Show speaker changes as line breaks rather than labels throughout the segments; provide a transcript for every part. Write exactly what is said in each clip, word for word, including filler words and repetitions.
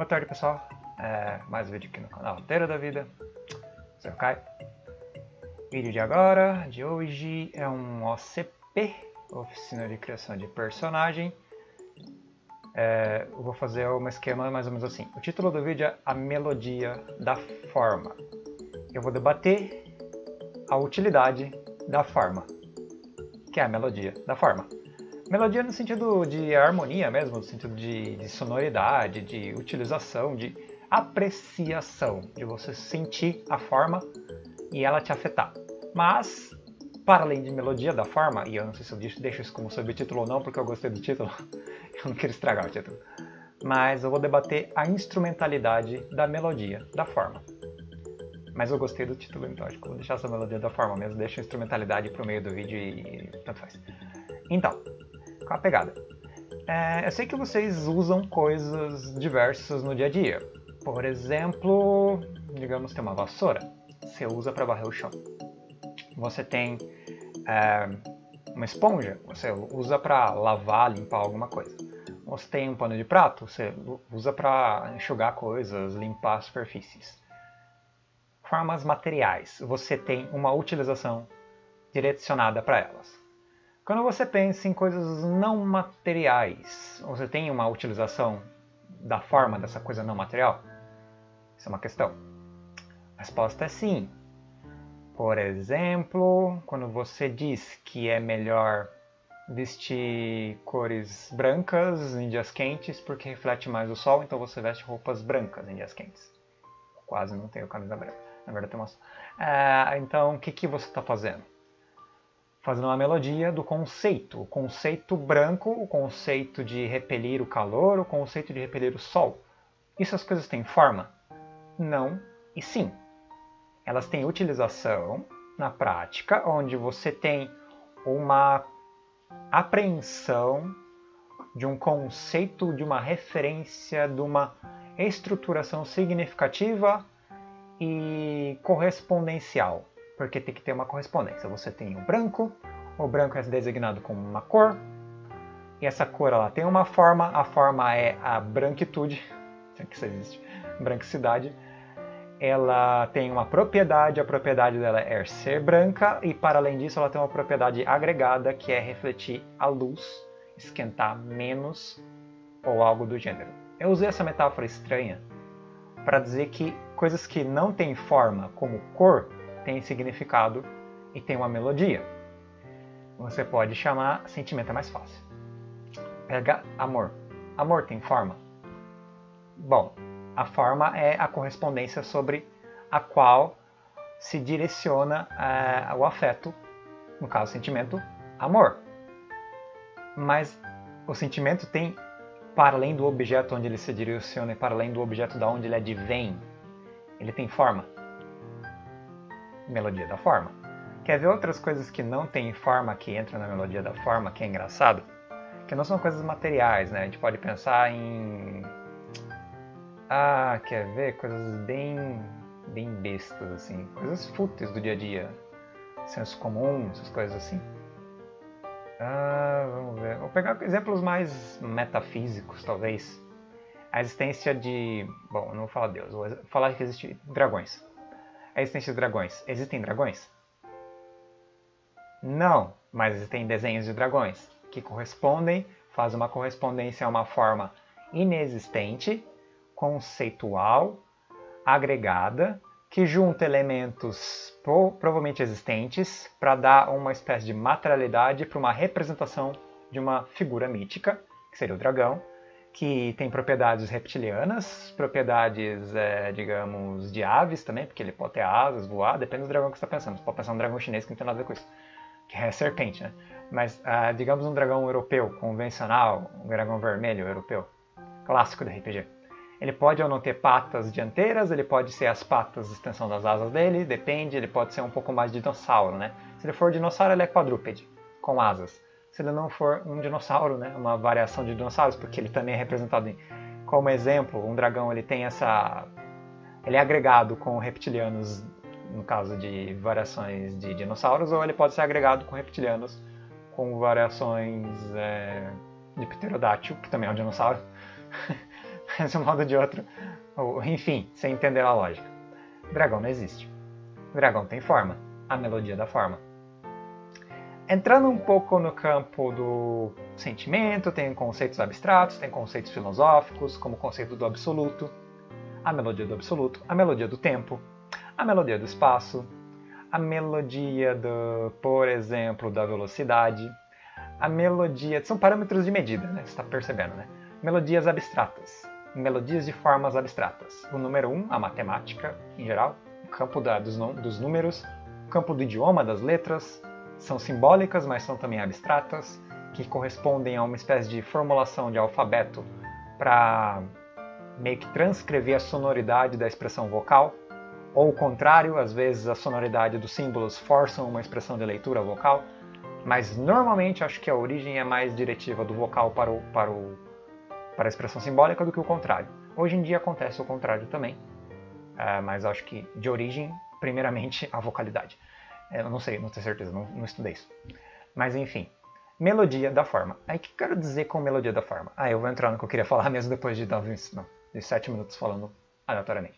Boa tarde, pessoal. É, mais um vídeo aqui no canal Roteiro da Vida. Sou o Caio. Vídeo de agora, de hoje, é um O C P, Oficina de Criação de Personagem. É, eu vou fazer um esquema mais ou menos assim. O título do vídeo é A Melodia da Forma. Eu vou debater a utilidade da forma, que é a melodia da forma. Melodia no sentido de harmonia mesmo, no sentido de, de sonoridade, de utilização, de apreciação, de você sentir a forma e ela te afetar. Mas, para além de melodia da forma, e eu não sei se eu deixo isso como subtítulo ou não, porque eu gostei do título, eu não quero estragar o título, mas eu vou debater a instrumentalidade da melodia da forma. Mas eu gostei do título, então acho que eu vou deixar essa melodia da forma mesmo, deixo a instrumentalidade pro meio do vídeo e tanto faz. Então, qual a pegada? É, eu sei que vocês usam coisas diversas no dia a dia. Por exemplo, digamos, tem uma vassoura, você usa para varrer o chão. Você tem é, uma esponja, você usa para lavar, limpar alguma coisa. Você tem um pano de prato, você usa para enxugar coisas, limpar superfícies. Formas materiais, você tem uma utilização direcionada para elas. Quando você pensa em coisas não materiais, você tem uma utilização da forma dessa coisa não material? Isso é uma questão. A resposta é sim. Por exemplo, quando você diz que é melhor vestir cores brancas em dias quentes porque reflete mais o sol, então você veste roupas brancas em dias quentes. Quase não tenho camisa branca. Na verdade, tem uma... Ah, então, o que, que você está fazendo? Fazendo uma melodia do conceito. O conceito branco, o conceito de repelir o calor, o conceito de repelir o sol. Isso as coisas têm forma? Não e sim. Elas têm utilização na prática, onde você tem uma apreensão de um conceito, de uma referência, de uma estruturação significativa e correspondencial, porque tem que ter uma correspondência. Você tem o branco, o branco é designado como uma cor, e essa cor ela tem uma forma, a forma é a branquitude, se é que isso existe, branquicidade. Ela tem uma propriedade, a propriedade dela é ser branca, e para além disso ela tem uma propriedade agregada, que é refletir a luz, esquentar menos, ou algo do gênero. Eu usei essa metáfora estranha para dizer que coisas que não têm forma, como cor, têm significado e têm uma melodia. Você pode chamar sentimento, é mais fácil. Pega amor. Amor tem forma? Bom, a forma é a correspondência sobre a qual se direciona é, o afeto, no caso sentimento, amor. Mas o sentimento tem, para além do objeto onde ele se direciona e para além do objeto da onde ele advém, ele tem forma. Melodia da forma. Quer ver outras coisas que não tem forma que entram na melodia da forma, que é engraçado? Que não são coisas materiais, né? A gente pode pensar em... Ah, quer ver? Coisas bem, bem bestas, assim. Coisas fúteis do dia a dia. Senso comum, essas coisas assim. Ah, vamos ver. Vou pegar exemplos mais metafísicos, talvez. A existência de... Bom, não vou falar Deus, vou falar que existem dragões. A existência de dragões. Existem dragões? Não, mas existem desenhos de dragões que correspondem, fazem uma correspondência a uma forma inexistente, conceitual, agregada, que junta elementos pro, provavelmente existentes para dar uma espécie de materialidade para uma representação de uma figura mítica, que seria o dragão, que tem propriedades reptilianas, propriedades, é, digamos, de aves também, porque ele pode ter asas, voar, depende do dragão que você está pensando. Você pode pensar um dragão chinês que não tem nada a ver com isso, que é serpente, né? Mas, ah, digamos, um dragão europeu, convencional, um dragão vermelho europeu, clássico do R P G. Ele pode ou não ter patas dianteiras, ele pode ser as patas de extensão das asas dele, depende, ele pode ser um pouco mais dinossauro, né? Se ele for dinossauro, ele é quadrúpede, com asas. Se ele não for um dinossauro, né, uma variação de dinossauros, porque ele também é representado em, como exemplo, um dragão ele tem essa, ele é agregado com reptilianos, no caso de variações de dinossauros, ou ele pode ser agregado com reptilianos com variações é, de pterodátil, que também é um dinossauro. mas de um modo ou de outro, ou, enfim, sem entender a lógica. Dragão não existe. Dragão tem forma, a melodia da forma. Entrando um pouco no campo do sentimento, tem conceitos abstratos, tem conceitos filosóficos, como o conceito do absoluto, a melodia do absoluto, a melodia do tempo, a melodia do espaço, a melodia, do, por exemplo, da velocidade, a melodia... São parâmetros de medida, né? Você está percebendo, né? Melodias abstratas, melodias de formas abstratas. O número um, a matemática, em geral, o campo da, dos, dos números, o campo do idioma, das letras, são simbólicas, mas são também abstratas, que correspondem a uma espécie de formulação de alfabeto para meio que transcrever a sonoridade da expressão vocal, ou o contrário, às vezes a sonoridade dos símbolos forçam uma expressão de leitura vocal, mas normalmente acho que a origem é mais diretiva do vocal para, o, para, o, para a expressão simbólica do que o contrário. Hoje em dia acontece o contrário também, uh, mas acho que de origem, primeiramente, a vocalidade. Eu não sei, não tenho certeza, não, não estudei isso. Mas enfim, melodia da forma. Aí o que eu quero dizer com melodia da forma? Ah, eu vou entrar no que eu queria falar mesmo depois de, não, de sete minutos falando aleatoriamente.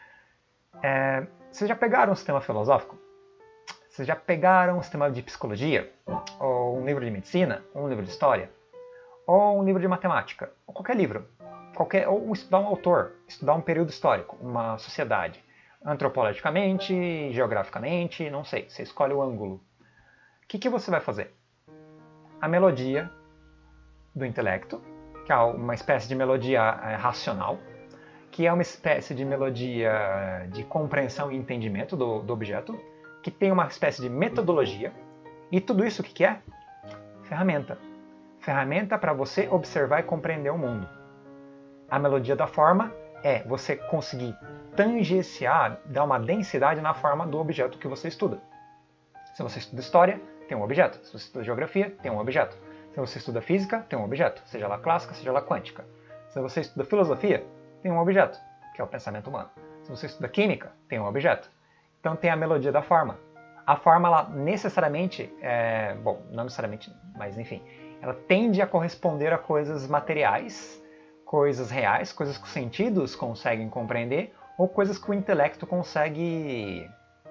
É, vocês já pegaram um sistema filosófico? Vocês já pegaram um sistema de psicologia? Ou um livro de medicina? Ou um livro de história? Ou um livro de matemática? Ou qualquer livro? Qualquer, ou estudar um autor, estudar um período histórico, uma sociedade. Antropologicamente, geograficamente, não sei. Você escolhe o ângulo. O que, que você vai fazer? A melodia do intelecto, que é uma espécie de melodia racional, que é uma espécie de melodia de compreensão e entendimento do, do objeto, que tem uma espécie de metodologia. E tudo isso o que, que é? Ferramenta. Ferramenta para você observar e compreender o mundo. A melodia da forma é você conseguir tangenciar, dar uma densidade na forma do objeto que você estuda. Se você estuda história, tem um objeto. Se você estuda geografia, tem um objeto. Se você estuda física, tem um objeto, seja lá clássica, seja lá quântica. Se você estuda filosofia, tem um objeto, que é o pensamento humano. Se você estuda química, tem um objeto. Então tem a melodia da forma. A forma, ela necessariamente, é, bom, não necessariamente, mas enfim, ela tende a corresponder a coisas materiais, coisas reais, coisas que os sentidos conseguem compreender, ou coisas que o intelecto consegue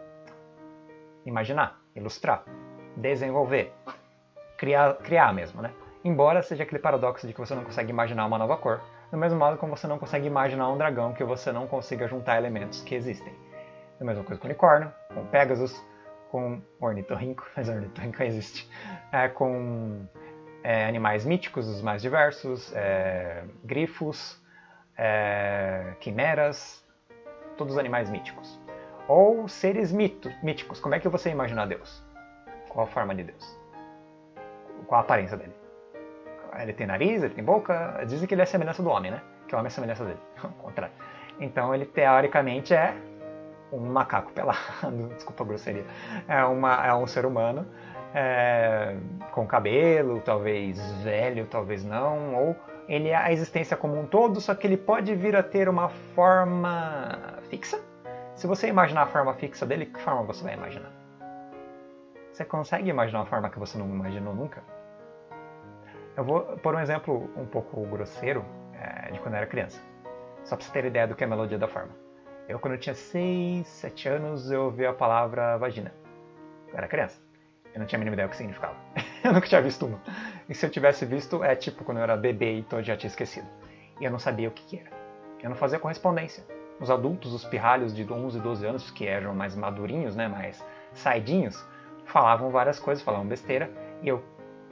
imaginar, ilustrar, desenvolver, criar, criar mesmo, né? Embora seja aquele paradoxo de que você não consegue imaginar uma nova cor, do mesmo modo como você não consegue imaginar um dragão que você não consiga juntar elementos que existem. A mesma coisa com unicórnio, com Pegasus, com ornitorrinco, mas ornitorrinco existe, é, com é, animais míticos, os mais diversos, é, grifos, é, quimeras, todos os animais míticos. Ou seres mito, míticos, como é que você imagina Deus? Qual a forma de Deus? Qual a aparência dele? Ele tem nariz, ele tem boca, dizem que ele é a semelhança do homem, né? Que o homem é a semelhança dele, ao contrário. Então ele teoricamente é um macaco pelado, desculpa a grosseria, é, uma, é um ser humano é, com cabelo, talvez velho, talvez não, ou ele é a existência como um todo, só que ele pode vir a ter uma forma fixa. Se você imaginar a forma fixa dele, que forma você vai imaginar? Você consegue imaginar uma forma que você não imaginou nunca? Eu vou pôr um exemplo um pouco grosseiro é, de quando eu era criança, só para você ter ideia do que é a melodia da forma. Eu, quando eu tinha seis, sete anos, eu ouvi a palavra vagina. Eu era criança. Eu não tinha a mínima ideia do que significava. Eu nunca tinha visto uma. E se eu tivesse visto, é tipo quando eu era bebê, então eu já tinha esquecido. E eu não sabia o que, que era. Eu não fazia correspondência. Os adultos, os pirralhos de onze, doze anos, que eram mais madurinhos, né, mais saidinhos, falavam várias coisas, falavam besteira, e eu...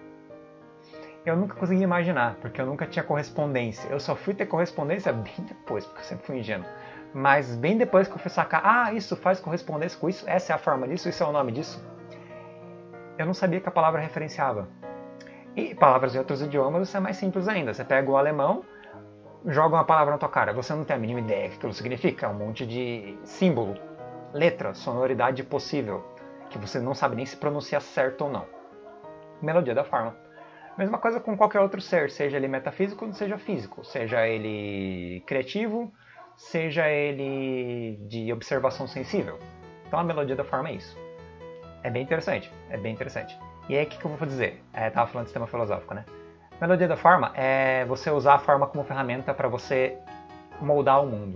Eu nunca conseguia imaginar, porque eu nunca tinha correspondência. Eu só fui ter correspondência bem depois, porque eu sempre fui ingênuo. Mas bem depois que eu fui sacar, ah, isso faz correspondência com isso, essa é a forma disso, isso é o nome disso. Eu não sabia que a palavra referenciava. E palavras de outros idiomas, isso é mais simples ainda. Você pega o alemão, joga uma palavra na tua cara, você não tem a mínima ideia do que aquilo significa. É um monte de símbolo, letra, sonoridade possível, que você não sabe nem se pronuncia certo ou não. Melodia da forma. Mesma coisa com qualquer outro ser, seja ele metafísico ou seja físico, seja ele criativo, seja ele de observação sensível. Então a melodia da forma é isso. É bem interessante, é bem interessante. E aí o que, que eu vou dizer? É, tava falando de sistema filosófico, né? Melodia da forma é você usar a forma como ferramenta para você moldar o mundo.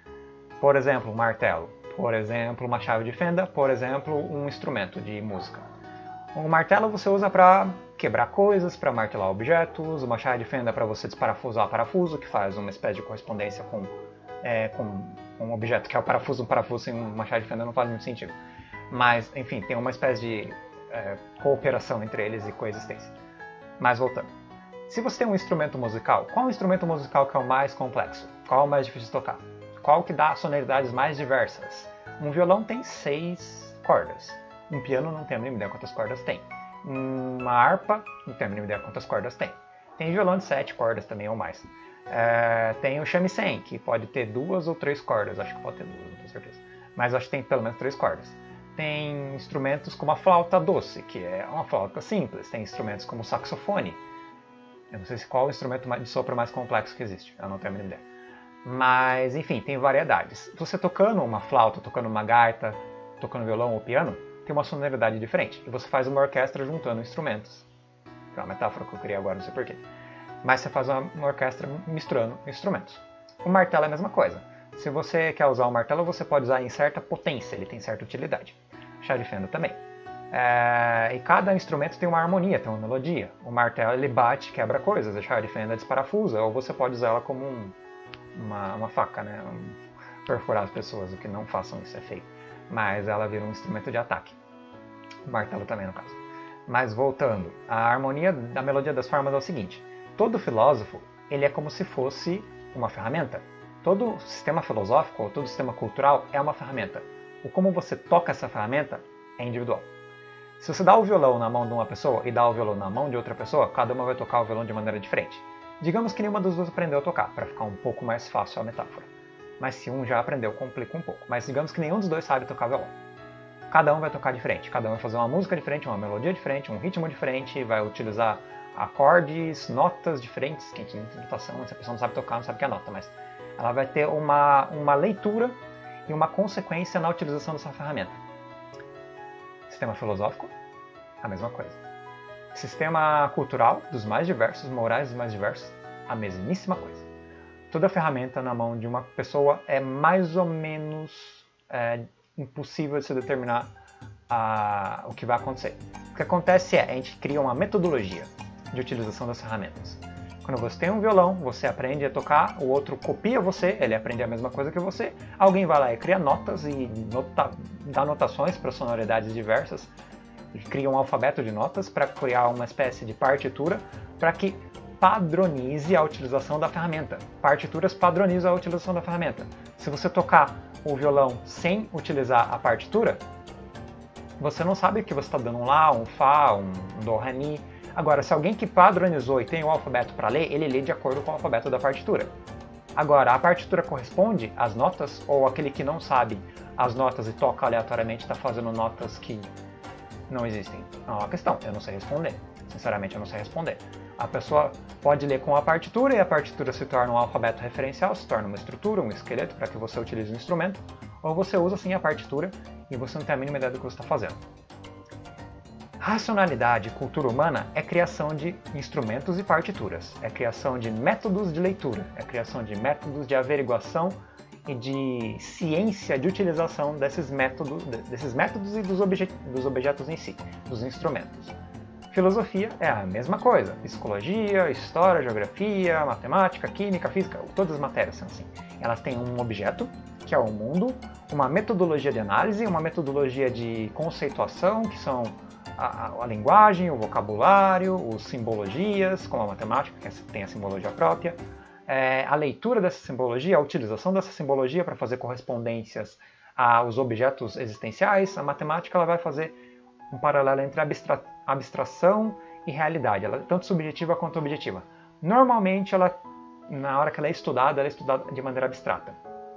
Por exemplo, um martelo. Por exemplo, uma chave de fenda. Por exemplo, um instrumento de música. Um martelo você usa para quebrar coisas, para martelar objetos. Uma chave de fenda para você desparafusar parafuso, que faz uma espécie de correspondência com, é, com um objeto que é o parafuso. Um parafuso sem uma chave de fenda não faz muito sentido. Mas, enfim, tem uma espécie de é, cooperação entre eles e coexistência. Mas voltando. Se você tem um instrumento musical, qual é o instrumento musical que é o mais complexo? Qual é o mais difícil de tocar? Qual que dá sonoridades mais diversas? Um violão tem seis cordas. Um piano não tem a mínima ideia quantas cordas tem. Uma harpa não tem a mínima ideia quantas cordas tem. Tem violão de sete cordas também ou mais. É, tem o shamisen, que pode ter duas ou três cordas. Acho que pode ter duas, não tenho certeza. Mas acho que tem pelo menos três cordas. Tem instrumentos como a flauta doce, que é uma flauta simples. Tem instrumentos como o saxofone. Eu não sei se qual é o instrumento de sopro mais complexo que existe. Eu não tenho a mínima ideia. Mas, enfim, tem variedades. Você tocando uma flauta, tocando uma gaita, tocando violão ou piano, tem uma sonoridade diferente. E você faz uma orquestra juntando instrumentos. É uma metáfora que eu criei agora, não sei porquê. Mas você faz uma, uma orquestra misturando instrumentos. O martelo é a mesma coisa. Se você quer usar um martelo, você pode usar em certa potência, ele tem certa utilidade. Chave de fenda também. É, e cada instrumento tem uma harmonia, tem uma melodia. O martelo ele bate, quebra coisas, a chave de fenda desparafusa, ou você pode usar ela como um, uma, uma faca, né? Um, perfurar as pessoas, o que não façam isso é feio. Mas ela vira um instrumento de ataque. O martelo também, no caso. Mas voltando, a harmonia da melodia das formas é o seguinte: todo filósofo ele é como se fosse uma ferramenta. Todo sistema filosófico ou todo sistema cultural é uma ferramenta. O como você toca essa ferramenta é individual. Se você dá o violão na mão de uma pessoa e dá o violão na mão de outra pessoa, cada uma vai tocar o violão de maneira diferente. Digamos que nenhuma das duas aprendeu a tocar, para ficar um pouco mais fácil a metáfora. Mas se um já aprendeu, complica um pouco. Mas digamos que nenhum dos dois sabe tocar violão. Cada um vai tocar diferente, cada um vai fazer uma música diferente, uma melodia diferente, um ritmo diferente, vai utilizar acordes, notas diferentes, que a gente tem notação, se a pessoa não sabe tocar, não sabe o que é nota, mas ela vai ter uma, uma leitura e uma consequência na utilização dessa ferramenta. Sistema filosófico, a mesma coisa. Sistema cultural, dos mais diversos, morais dos mais diversos, a mesmíssima coisa. Toda ferramenta na mão de uma pessoa é mais ou menos é, impossível de se determinar a, o que vai acontecer. O que acontece é, a gente cria uma metodologia de utilização das ferramentas. Quando você tem um violão, você aprende a tocar, o outro copia você, ele aprende a mesma coisa que você, alguém vai lá e cria notas e nota, dá notações para sonoridades diversas, cria um alfabeto de notas para criar uma espécie de partitura para que padronize a utilização da ferramenta. Partituras padronizam a utilização da ferramenta. Se você tocar o violão sem utilizar a partitura, você não sabe que você está dando um Lá, um Fá, um Dó, Ré, Mi. Agora, se alguém que padronizou e tem o alfabeto para ler, ele lê de acordo com o alfabeto da partitura. Agora, a partitura corresponde às notas, ou aquele que não sabe as notas e toca aleatoriamente está fazendo notas que não existem? É uma questão, eu não sei responder. Sinceramente, eu não sei responder. A pessoa pode ler com a partitura e a partitura se torna um alfabeto referencial, se torna uma estrutura, um esqueleto para que você utilize o instrumento, ou você usa sim a partitura e você não tem a mínima ideia do que você está fazendo. Racionalidade e cultura humana é criação de instrumentos e partituras, é criação de métodos de leitura, é criação de métodos de averiguação e de ciência de utilização desses métodos, desses métodos e dos, obje dos objetos em si, dos instrumentos. Filosofia é a mesma coisa, psicologia, história, geografia, matemática, química, física, todas as matérias são assim. Elas têm um objeto, que é o mundo, uma metodologia de análise, uma metodologia de conceituação, que são A, a, a linguagem, o vocabulário, os simbologias, como a matemática, que tem a simbologia própria, é, a leitura dessa simbologia, a utilização dessa simbologia para fazer correspondências aos objetos existenciais. A matemática ela vai fazer um paralelo entre abstra abstração e realidade, ela é tanto subjetiva quanto objetiva. Normalmente, ela, na hora que ela é estudada, ela é estudada de maneira abstrata,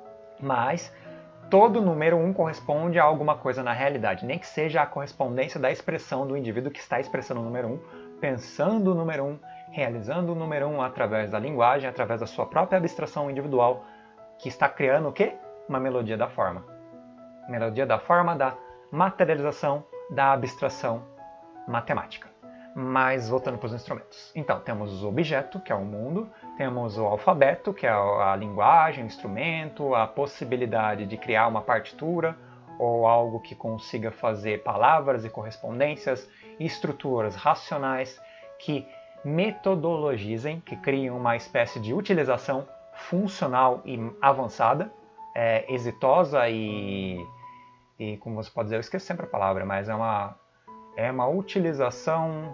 mas todo número um corresponde a alguma coisa na realidade, nem que seja a correspondência da expressão do indivíduo que está expressando o número um, pensando o número um, realizando o número um através da linguagem, através da sua própria abstração individual, que está criando o quê? Uma melodia da forma. Melodia da forma da materialização da abstração matemática. Mas voltando para os instrumentos. Então, temos o objeto, que é o mundo, temos o alfabeto, que é a linguagem, o instrumento, a possibilidade de criar uma partitura ou algo que consiga fazer palavras e correspondências, estruturas racionais que metodologizem, que criem uma espécie de utilização funcional e avançada, é, exitosa e, e, como você pode dizer, eu esqueço sempre a palavra, mas é uma, é uma utilização...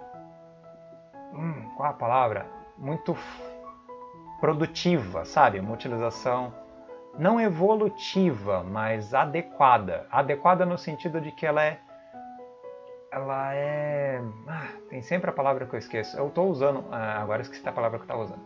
Hum, qual é a palavra? Muito produtiva, sabe? Uma utilização não evolutiva, mas adequada. Adequada no sentido de que ela é... Ela é... Ah, tem sempre a palavra que eu esqueço. Eu estou usando... Ah, agora eu esqueci a palavra que eu estava usando.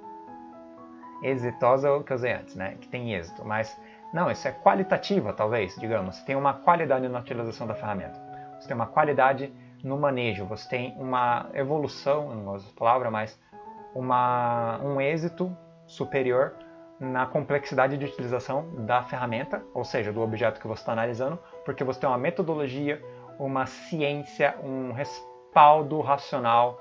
Exitosa é o que eu usei antes, né? Que tem êxito. Mas, não, isso é qualitativa, talvez, digamos. Você tem uma qualidade na utilização da ferramenta. Você tem uma qualidade no manejo, você tem uma evolução, não gosto da palavra, mas uma, um êxito superior na complexidade de utilização da ferramenta, ou seja, do objeto que você está analisando, porque você tem uma metodologia, uma ciência, um respaldo racional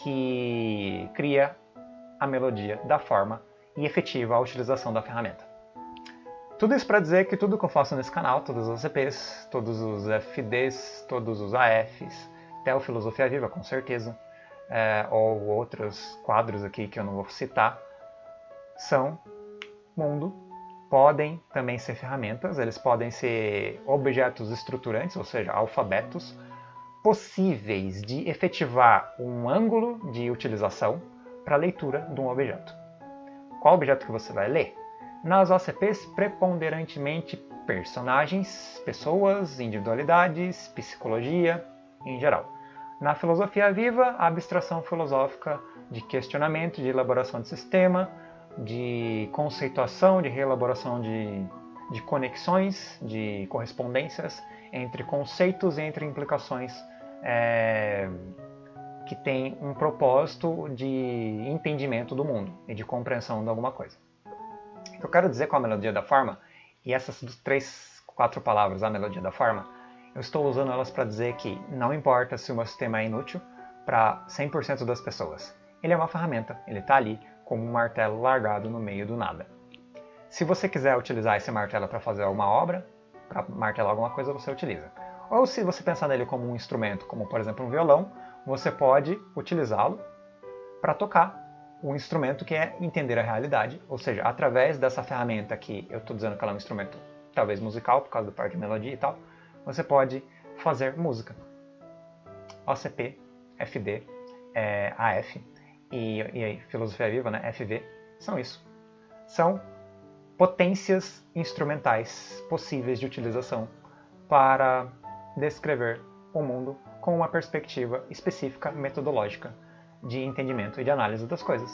que cria a melodia da forma e efetiva a utilização da ferramenta. Tudo isso para dizer que tudo que eu faço nesse canal, todos os A C Ps, todos os F Ds, todos os A Fs, até o Filosofia Viva, com certeza, é, ou outros quadros aqui que eu não vou citar, são mundo, podem também ser ferramentas, eles podem ser objetos estruturantes, ou seja, alfabetos, possíveis de efetivar um ângulo de utilização para a leitura de um objeto. Qual objeto que você vai ler? Nas O C Ps, preponderantemente personagens, pessoas, individualidades, psicologia, em geral. Na filosofia viva, a abstração filosófica de questionamento, de elaboração de sistema, de conceituação, de reelaboração de, de conexões, de correspondências entre conceitos e entre implicações é, que tem um propósito de entendimento do mundo e de compreensão de alguma coisa. O que eu quero dizer com a melodia da forma, e essas três, quatro palavras, a melodia da forma, eu estou usando elas para dizer que não importa se o meu sistema é inútil para cem por cento das pessoas. Ele é uma ferramenta, ele está ali como um martelo largado no meio do nada. Se você quiser utilizar esse martelo para fazer alguma obra, para martelar alguma coisa, você utiliza. Ou se você pensar nele como um instrumento, como por exemplo um violão, você pode utilizá-lo para tocar o instrumento que é entender a realidade, ou seja, através dessa ferramenta que eu estou dizendo que ela é um instrumento talvez musical, por causa da parte de melodia e tal, você pode fazer música. O C P, F D, é, A F e, e Filosofia Viva, né, F V, são isso. São potências instrumentais possíveis de utilização para descrever o mundo com uma perspectiva específica, metodológica, de entendimento e de análise das coisas.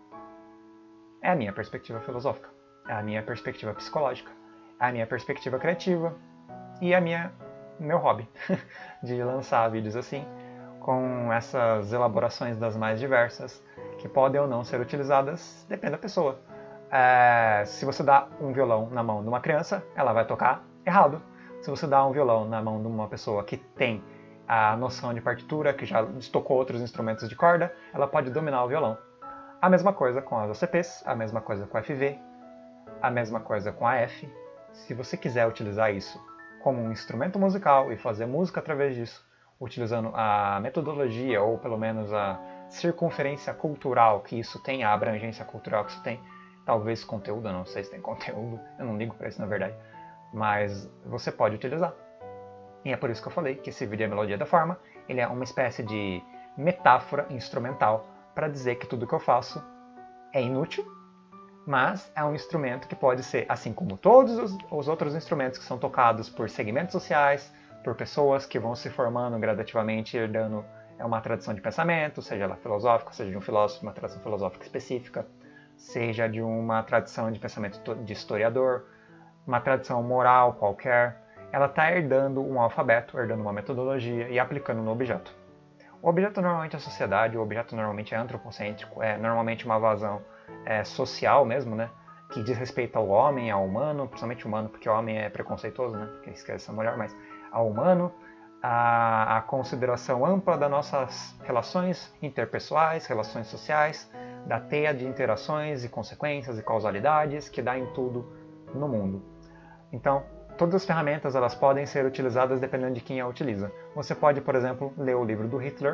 É a minha perspectiva filosófica, é a minha perspectiva psicológica, é a minha perspectiva criativa e a minha meu hobby de lançar vídeos assim, com essas elaborações das mais diversas, que podem ou não ser utilizadas, depende da pessoa. É, se você dá um violão na mão de uma criança, ela vai tocar errado. Se você dá um violão na mão de uma pessoa que tem a noção de partitura, que já tocou outros instrumentos de corda, ela pode dominar o violão. A mesma coisa com as O C Ps, a mesma coisa com a F V, a mesma coisa com a F. Se você quiser utilizar isso como um instrumento musical e fazer música através disso, utilizando a metodologia ou pelo menos a circunferência cultural que isso tem, a abrangência cultural que isso tem, talvez conteúdo, eu não sei se tem conteúdo, eu não ligo para isso na verdade, mas você pode utilizar. E é por isso que eu falei que esse vídeo é a melodia da forma, ele é uma espécie de metáfora instrumental para dizer que tudo que eu faço é inútil, mas é um instrumento que pode ser, assim como todos os, os outros instrumentos que são tocados por segmentos sociais, por pessoas que vão se formando gradativamente, herdando uma tradição de pensamento, seja ela filosófica, seja de um filósofo, uma tradição filosófica específica, seja de uma tradição de pensamento de historiador, uma tradição moral qualquer, ela está herdando um alfabeto, herdando uma metodologia e aplicando no objeto. O objeto normalmente é a sociedade, o objeto normalmente é antropocêntrico, é normalmente uma vazão é, social mesmo, né? Que diz respeito ao homem, ao humano, principalmente humano, porque o homem é preconceituoso, né? Porque esquece a mulher, mas ao humano, a, a consideração ampla das nossas relações interpessoais, relações sociais, da teia de interações e consequências e causalidades que dá em tudo no mundo. Então, todas as ferramentas elas podem ser utilizadas dependendo de quem a utiliza. Você pode, por exemplo, ler o livro do Hitler,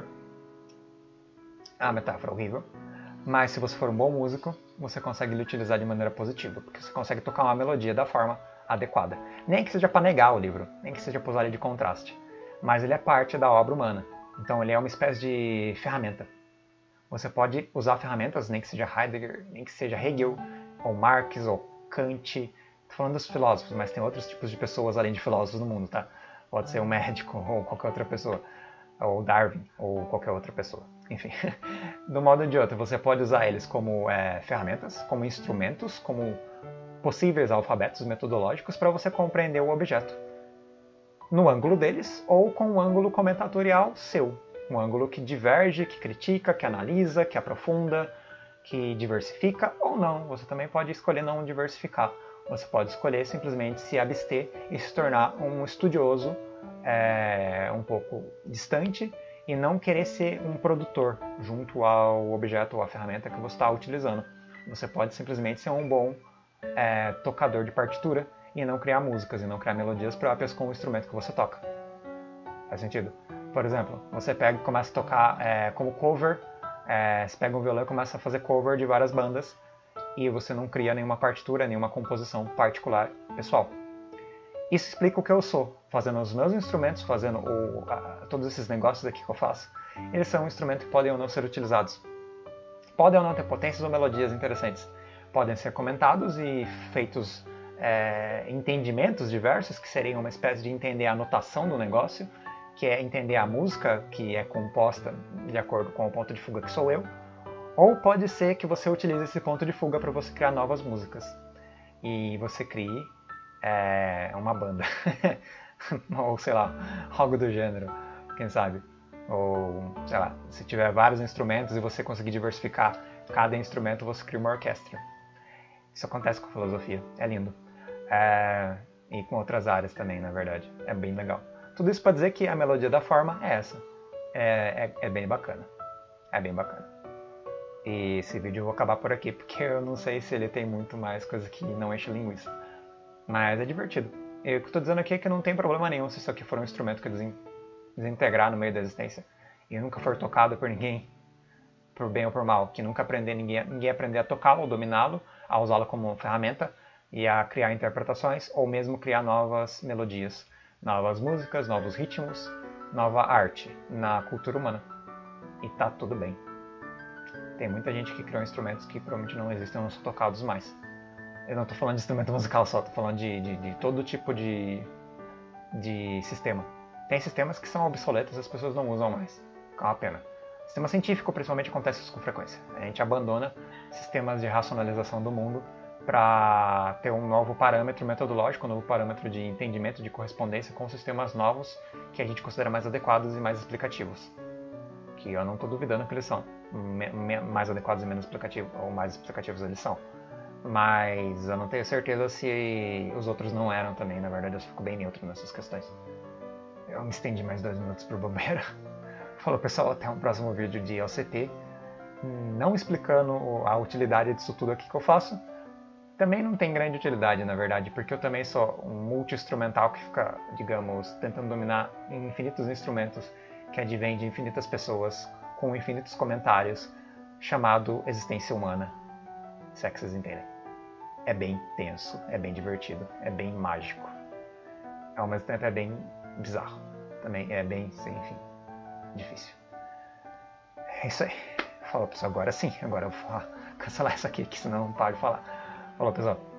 a metáfora horrível, mas se você for um bom músico, você consegue lhe utilizar de maneira positiva, porque você consegue tocar uma melodia da forma adequada. Nem que seja para negar o livro, nem que seja para usar ele de contraste, mas ele é parte da obra humana, então ele é uma espécie de ferramenta. Você pode usar ferramentas, nem que seja Heidegger, nem que seja Hegel, ou Marx, ou Kant. Estou falando dos filósofos, mas tem outros tipos de pessoas além de filósofos no mundo, tá? Pode ser um médico, ou qualquer outra pessoa, ou Darwin, ou qualquer outra pessoa. Enfim, de um modo ou de outro, você pode usar eles como é, ferramentas, como instrumentos, como possíveis alfabetos metodológicos para você compreender o objeto no ângulo deles ou com um ângulo comentatorial seu. Um ângulo que diverge, que critica, que analisa, que aprofunda, que diversifica ou não. Você também pode escolher não diversificar. Você pode escolher simplesmente se abster e se tornar um estudioso é, um pouco distante e não querer ser um produtor junto ao objeto ou à ferramenta que você está utilizando. Você pode simplesmente ser um bom é, tocador de partitura e não criar músicas e não criar melodias próprias com o instrumento que você toca. Faz sentido? Por exemplo, você pega e começa a tocar é, como cover, é, você pega um violão e começa a fazer cover de várias bandas e você não cria nenhuma partitura, nenhuma composição particular pessoal. Isso explica o que eu sou, fazendo os meus instrumentos, fazendo o, a, todos esses negócios aqui que eu faço. Eles são instrumentos que podem ou não ser utilizados. Podem ou não ter potências ou melodias interessantes. Podem ser comentados e feitos é, entendimentos diversos, que seriam uma espécie de entender a notação do negócio, que é entender a música que é composta de acordo com o ponto de fuga que sou eu. Ou pode ser que você utilize esse ponto de fuga para você criar novas músicas. E você crie é, uma banda. Ou sei lá, algo do gênero, quem sabe. Ou, sei lá, se tiver vários instrumentos e você conseguir diversificar cada instrumento, você cria uma orquestra. Isso acontece com filosofia, é lindo. É, e com outras áreas também, na verdade. É bem legal. Tudo isso para dizer que a melodia da forma é essa. É, é, é bem bacana. É bem bacana. E esse vídeo eu vou acabar por aqui, porque eu não sei se ele tem muito mais coisa que não enche linguiça. Mas é divertido. E o que eu estou dizendo aqui é que não tem problema nenhum se isso aqui for um instrumento que desintegrar no meio da existência e nunca for tocado por ninguém, por bem ou por mal, que nunca aprender ninguém, ninguém aprender a tocá-lo ou dominá-lo, a usá-lo como ferramenta e a criar interpretações ou mesmo criar novas melodias, novas músicas, novos ritmos, nova arte na cultura humana. E tá tudo bem. Tem muita gente que criou instrumentos que provavelmente não existem ou não são tocados mais. Eu não estou falando de instrumento musical só, estou falando de, de, de todo tipo de, de sistema. Tem sistemas que são obsoletos e as pessoas não usam mais. É uma pena. Sistema científico, principalmente, acontece isso com frequência. A gente abandona sistemas de racionalização do mundo para ter um novo parâmetro metodológico, um novo parâmetro de entendimento, de correspondência com sistemas novos que a gente considera mais adequados e mais explicativos. Que eu não estou duvidando que eles são mais adequados e menos explicativos, ou mais explicativos eles são. Mas eu não tenho certeza se os outros não eram também. Na verdade, eu fico bem neutro nessas questões. Eu me estendi mais dois minutos por bobeira. Falou, pessoal, até um próximo vídeo de L C T. Não explicando a utilidade disso tudo aqui que eu faço. Também não tem grande utilidade, na verdade, porque eu também sou um multi-instrumental que fica, digamos, tentando dominar infinitos instrumentos que advém de infinitas pessoas com infinitos comentários, chamado existência humana. Se é que vocês entendem. É bem tenso, é bem divertido, é bem mágico. Ao mesmo tempo é bem bizarro. Também é bem, enfim, difícil. É isso aí. Falou, pessoal. Agora sim. Agora eu vou cancelar isso aqui, que senão não paro de falar. Falou, pessoal.